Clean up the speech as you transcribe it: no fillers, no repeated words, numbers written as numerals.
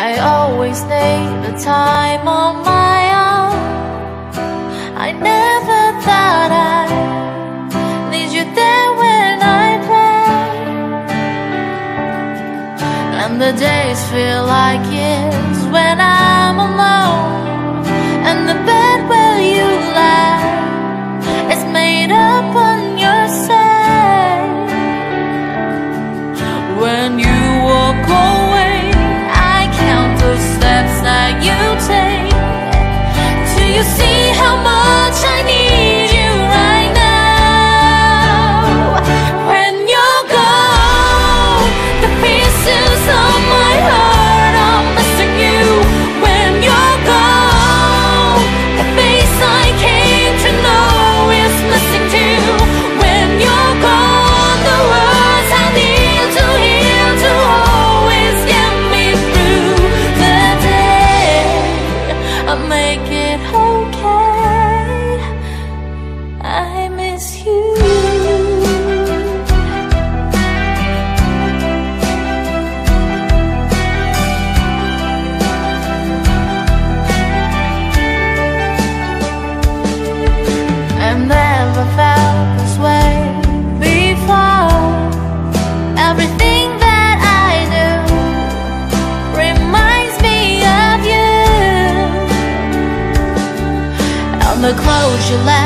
I always need the time on my own. I never thought I'd need you there when I play, and the days feel like years when I'm alone, and the bed where you lie is made up on your side. When you walk away, I count the steps that you take. Do you see how much I need you right now? When you're gone, the pieces of my heart are missing you. When you're gone, the face I came to know is missing too. When you're gone, the words I need to hear to always get me through the day. I make it okay, I miss you. I've never felt this way before. Everything that I do reminds me of you, and the clothes you left